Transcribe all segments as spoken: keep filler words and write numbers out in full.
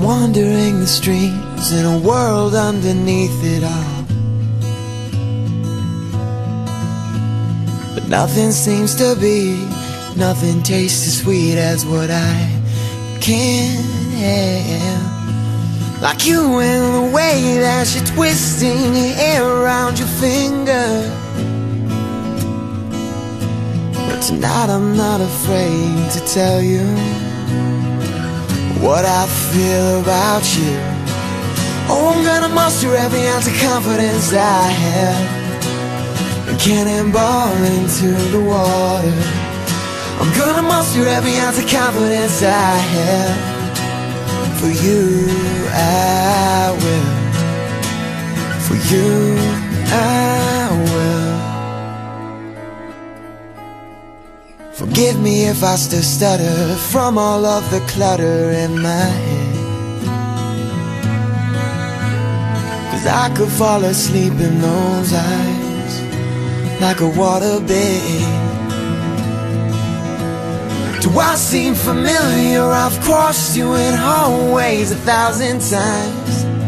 wandering the streets in a world underneath it all. But nothing seems to be, nothing tastes as sweet as what I can't have. Like you in the way that you're twisting your hair around your finger. But tonight I'm not afraid to tell you what I feel about you. Oh, I'm gonna muster every ounce of confidence I have and cannonball into the water. I'm gonna muster every ounce of confidence I have. For you I will. For you I will. Forgive me if I still stutter from all of the clutter in my head, 'cause I could fall asleep in those eyes like a waterbed. Do I seem familiar? I've crossed you in hallways a thousand times.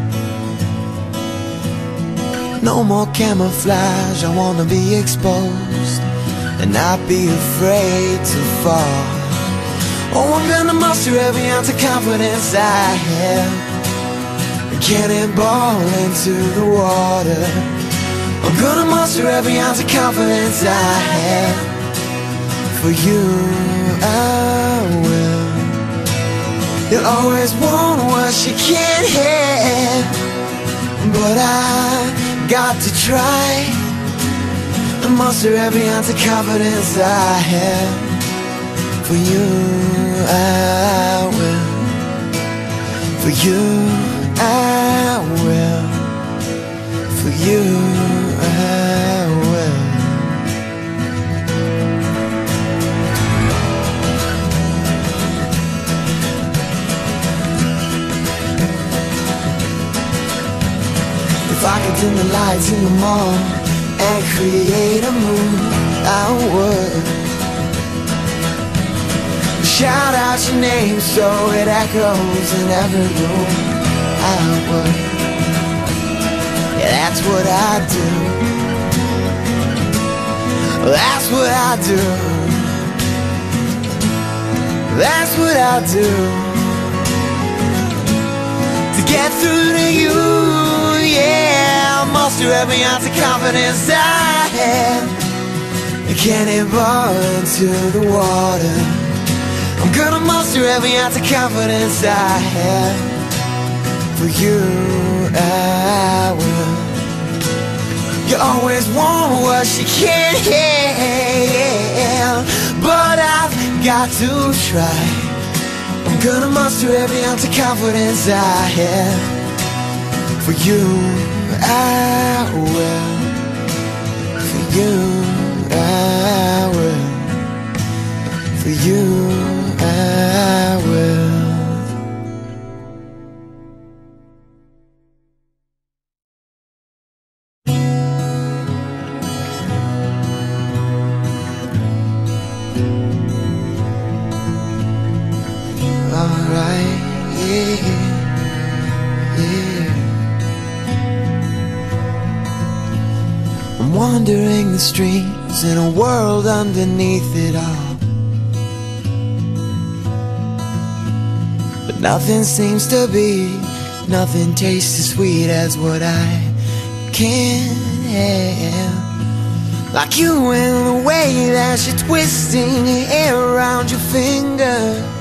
No more camouflage, I wanna be exposed and not be afraid to fall. Oh, I'm gonna muster every ounce of confidence I have and cannonball into the water. I'm gonna muster every ounce of confidence I have. For you I will. You'll always want what you can't have, but I got to try and muster every ounce of confidence I have. For you I will. For you I will. For you I will. If I could dim the lights in the mall and create a mood, I would. Shout out your name so it echoes in every room, I would. Yeah, that's what I do. That's what I do. That's what I do to get through to you. Yeah, I'll muster every ounce of confidence I have and cannonball into the water. I'm gonna muster every ounce of confidence I have. For you I will. You always want what you can't have, but I've got to try. I'm gonna muster every ounce of confidence I have. For you I will. For you I will. For you I will. Alright, yeah, yeah. I'm wandering the streets in a world underneath it all. But nothing seems to be, nothing tastes as sweet as what I can't have. Like you in the way that you're twisting your hair around your finger.